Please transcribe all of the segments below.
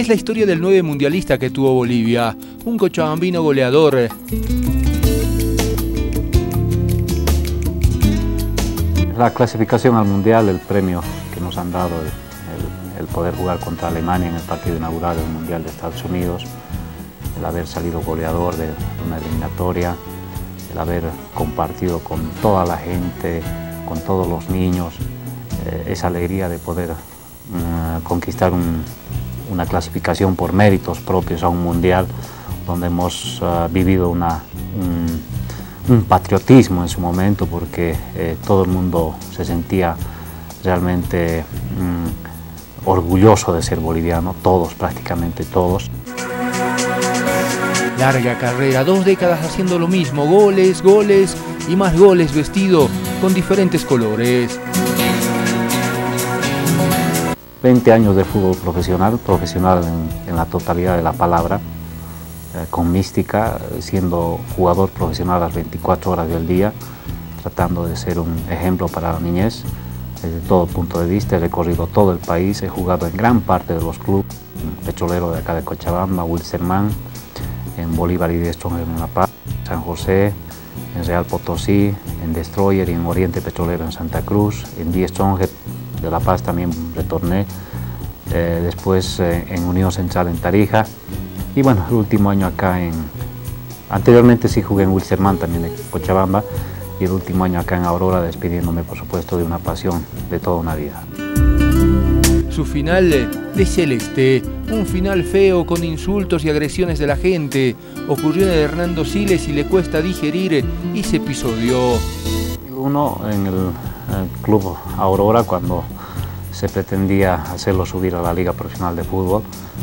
Es la historia del 9 mundialista que tuvo Bolivia, un cochabambino goleador. La clasificación al Mundial, el premio que nos han dado, el poder jugar contra Alemania en el partido inaugural del Mundial de Estados Unidos, el haber salido goleador de una eliminatoria, el haber compartido con toda la gente, con todos los niños, esa alegría de poder conquistar una clasificación por méritos propios a un Mundial, donde hemos vivido un patriotismo en su momento, porque todo el mundo se sentía realmente orgulloso de ser boliviano, todos, prácticamente todos. Larga carrera, 2 décadas haciendo lo mismo, goles, goles y más goles, vestido con diferentes colores. 20 años de fútbol profesional en la totalidad de la palabra, con mística, siendo jugador profesional las 24 horas del día, tratando de ser un ejemplo para la niñez, desde todo punto de vista. He recorrido todo el país, he jugado en gran parte de los clubes, Petrolero de acá de Cochabamba, Wilstermann, en Bolívar y Die Stronger en La Paz, San José, en Real Potosí, en Destroyer y en Oriente Petrolero en Santa Cruz, en Die Stronger de La Paz también retorné, después en Unión Central en Tarija, y bueno, el último año acá anteriormente sí jugué en Wilstermann también de Cochabamba, y el último año acá en Aurora, despidiéndome por supuesto de una pasión de toda una vida. Su final de Celeste, un final feo con insultos y agresiones de la gente, ocurrió en el Hernando Siles y le cuesta digerir ese episodio. Uno en el club Aurora, cuando se pretendía hacerlo subir a la Liga Profesional de Fútbol,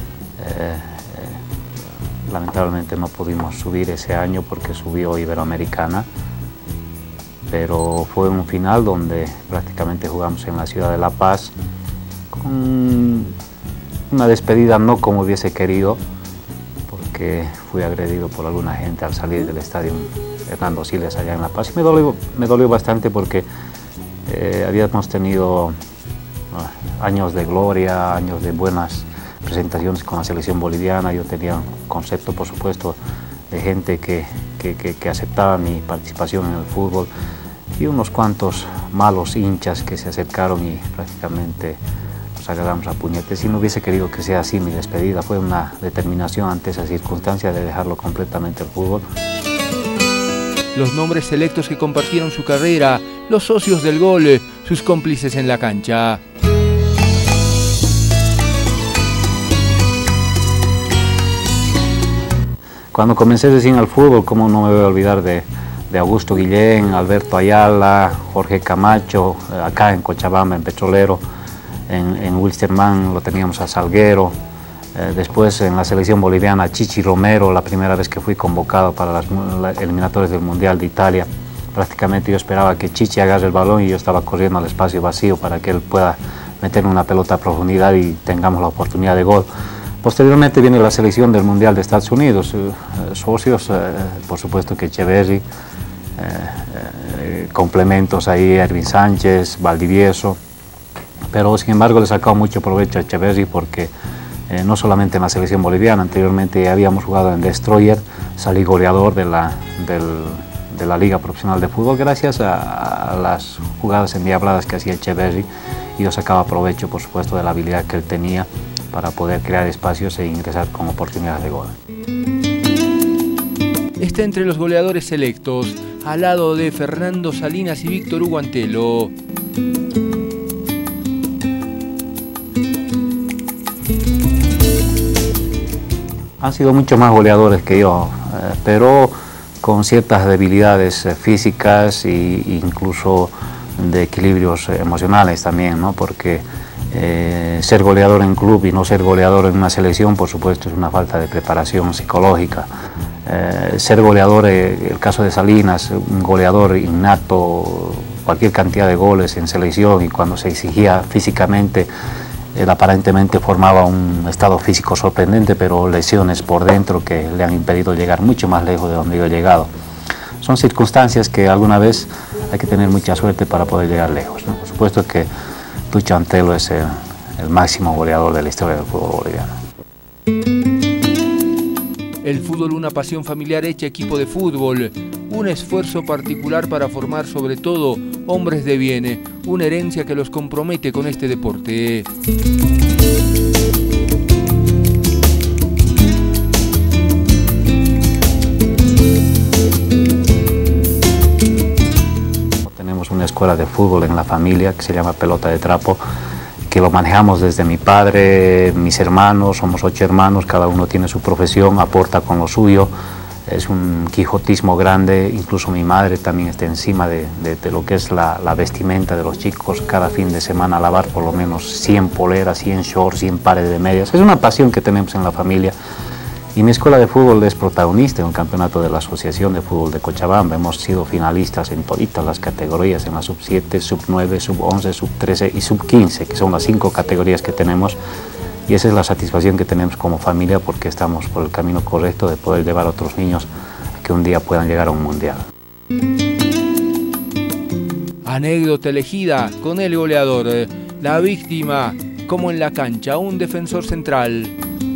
lamentablemente no pudimos subir ese año porque subió Iberoamericana, pero fue un final donde prácticamente jugamos en la ciudad de La Paz, con una despedida no como hubiese querido, porque fui agredido por alguna gente al salir del estadio Hernando Siles allá en La Paz, y me dolió bastante porque habíamos tenido años de gloria, años de buenas presentaciones con la selección boliviana. Yo tenía un concepto, por supuesto, de gente que aceptaba mi participación en el fútbol, y unos cuantos malos hinchas que se acercaron y prácticamente nos agarramos a puñetes, y no hubiese querido que sea así mi despedida. Fue una determinación ante esa circunstancia de dejarlo completamente el fútbol. Los nombres selectos que compartieron su carrera, los socios del gol, sus cómplices en la cancha. Cuando comencé recién al fútbol, cómo no me voy a olvidar de Augusto Guillén, Alberto Ayala, Jorge Camacho, acá en Cochabamba, en Petrolero, en Wilstermann lo teníamos a Salguero, después en la selección boliviana Chichi Romero, la primera vez que fui convocado para las eliminatorias del Mundial de Italia. Prácticamente yo esperaba que Chichi agarre el balón y yo estaba corriendo al espacio vacío para que él pueda meter una pelota a profundidad y tengamos la oportunidad de gol. Posteriormente viene la selección del Mundial de Estados Unidos, socios, por supuesto que Echeverri, complementos ahí, Ervin Sánchez, Valdivieso, pero sin embargo le sacaba mucho provecho a Echeverri porque no solamente en la selección boliviana, anteriormente habíamos jugado en Destroyer, salí goleador de la Liga Profesional de Fútbol gracias a las jugadas endiabladas que hacía Echeverri, y yo sacaba provecho, por supuesto, de la habilidad que él tenía para poder crear espacios e ingresar con oportunidades de gol. Está entre los goleadores selectos, al lado de Fernando Salinas y Víctor Hugo Antelo. Han sido mucho más goleadores que yo, pero con ciertas debilidades físicas e incluso de equilibrios emocionales también, ¿no? Porque ser goleador en club y no ser goleador en una selección, por supuesto, es una falta de preparación psicológica. Ser goleador, el caso de Salinas, un goleador innato, cualquier cantidad de goles en selección, y cuando se exigía físicamente, él aparentemente formaba un estado físico sorprendente, pero lesiones por dentro que le han impedido llegar mucho más lejos de donde yo he llegado. Son circunstancias que alguna vez hay que tener mucha suerte para poder llegar lejos, ¿no? Por supuesto que Tucho Antelo es el máximo goleador de la historia del fútbol boliviano. El fútbol, una pasión familiar hecha equipo de fútbol, un esfuerzo particular para formar sobre todo hombres de bien, una herencia que los compromete con este deporte. Tenemos una escuela de fútbol en la familia que se llama Pelota de Trapo, que lo manejamos desde mi padre, mis hermanos, somos 8 hermanos, cada uno tiene su profesión, aporta con lo suyo. Es un quijotismo grande, incluso mi madre también está encima de lo que es la vestimenta de los chicos, cada fin de semana lavar por lo menos 100 poleras, 100 shorts, 100 pares de medias. Es una pasión que tenemos en la familia. Y mi escuela de fútbol es protagonista en un campeonato de la Asociación de Fútbol de Cochabamba. Hemos sido finalistas en todas las categorías, en la sub-7, sub-9, sub-11, sub-13 y sub-15, que son las 5 categorías que tenemos. Y esa es la satisfacción que tenemos como familia, porque estamos por el camino correcto de poder llevar a otros niños a que un día puedan llegar a un mundial. Anécdota elegida con el goleador, la víctima, como en la cancha, un defensor central.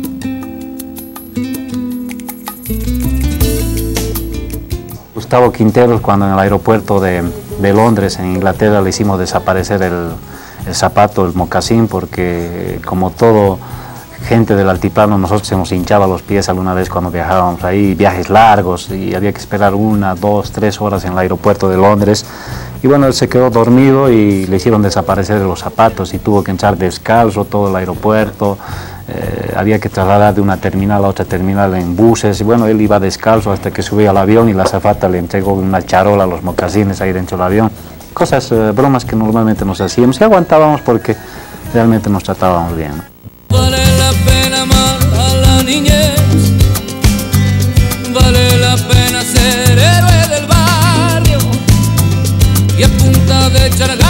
Gustavo Quinteros, cuando en el aeropuerto de Londres, en Inglaterra, le hicimos desaparecer el zapato, el mocasín, porque como todo gente del altiplano, nosotros se nos hinchaba los pies alguna vez cuando viajábamos ahí, viajes largos, y había que esperar 1, 2, 3 horas en el aeropuerto de Londres. Y bueno, él se quedó dormido y le hicieron desaparecer los zapatos y tuvo que entrar descalzo todo el aeropuerto. Había que trasladar de una terminal a otra terminal en buses, y bueno, él iba descalzo hasta que subía al avión y la azafata le entregó una charola, los mocasines ahí dentro del avión. Cosas, bromas que normalmente nos hacíamos y aguantábamos porque realmente nos tratábamos bien. Vale la pena amar a la niñez, vale la pena ser héroe del barrio y a punta de echar